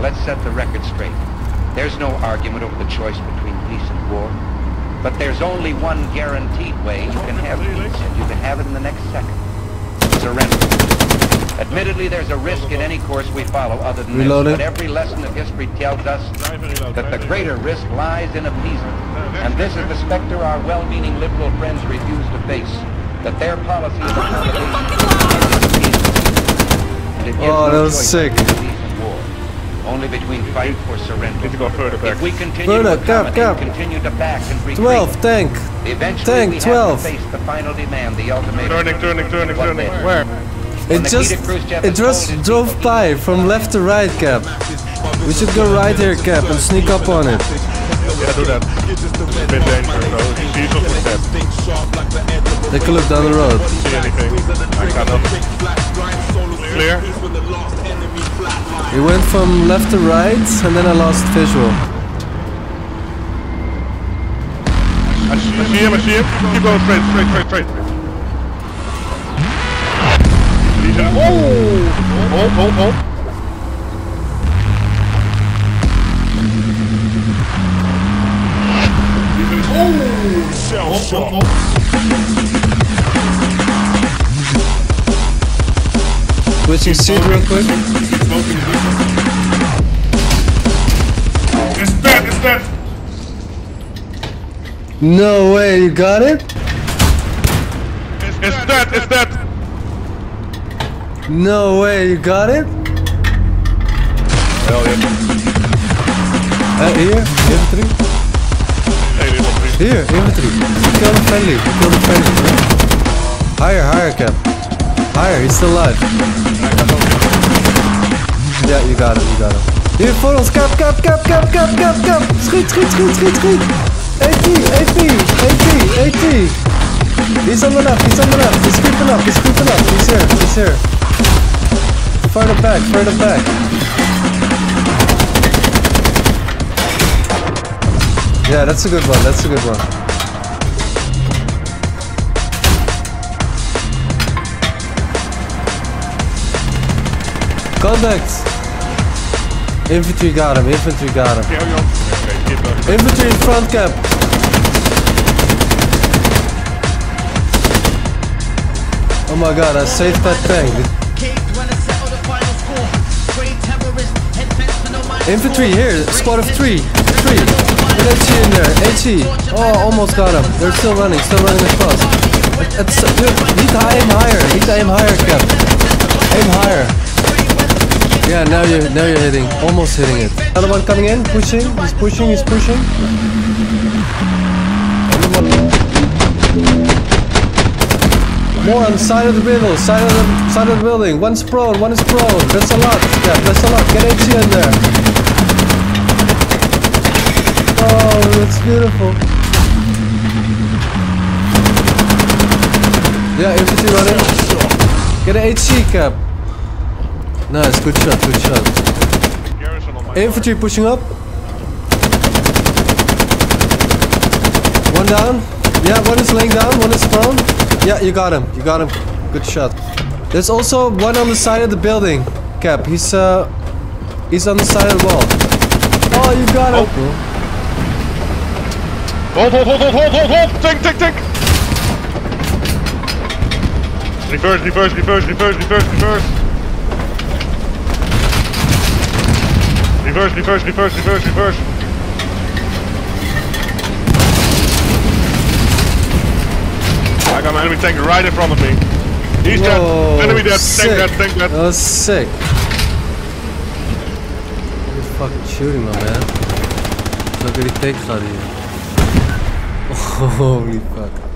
let's set the record straight. There's no argument over the choice between peace and war. But there's only one guaranteed way you can have peace, and you can have it in the next second. Surrender. Admittedly, there's a risk in any course we follow other than this, but every lesson of history tells us that the greater risk lies in appeasement. And this is the specter our well-meaning liberal friends refuse to face, that their policy is accommodation. Oh, that was sick. Only between fight or surrender. Need to go further back. If we continue to accommodate, continue to back and retreat, 12, tank. eventually we 12. have to face the final demand, the ultimatum. Turning. Where? It just drove by from left to right, Cap. We should go right here, Cap, and sneak up on it. Yeah, do that. It's a bit dangerous, though. If you see something, Take a look down the road. see anything. I cannot. Clear? We went from left to right, and then I lost visual. I see him. Keep going straight. Hold. Switching seat real quick. It's dead. No way, you got it? It's dead. No way, you got it? Hell yeah. Here, infantry. Here, infantry. Kill the friendly. Higher, Cap. Higher, he's still alive. Yeah, you got him. Here, for us, Cap. Schiet. AT. He's on the left. He's creeping up. He's here. Further back. Yeah, that's a good one. Contact! Infantry got him. Okay, keep going. Infantry in front, Cap. Oh my god, I saved that tank. Infantry here, squad of 3. Get HE in there, HE. Oh, almost got him. They're still running across. Need to aim higher, Cap. Aim higher. Yeah, now you're hitting, almost hitting it. Another one coming in, pushing. He's pushing. More on the side of the middle, side of the building. One is prone. That's a lot. Yeah, that's a lot. Get HE in there. Oh, that's beautiful. Yeah, infantry running. Get a HE, Cap. Nice, good shot. Infantry pushing up. One down. Yeah, one is laying down, one is prone. Yeah, you got him. Good shot. There's also one on the side of the building, Cap. He's on the side of the wall. Oh, you got him. Hold. Tank. Reverse. Reverse. I got my enemy tank right in front of me. He's dead. Enemy dead. Tank dead. That was sick. You're fucking shooting, my man. Zo kun je die tank gaan hier. Holy fuck.